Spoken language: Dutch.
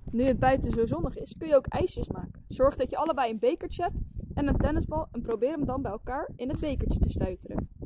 Nu het buiten zo zonnig is, kun je ook ijsjes maken. Zorg dat je allebei een bekertje hebt en een tennisbal en probeer hem dan bij elkaar in het bekertje te stuiteren.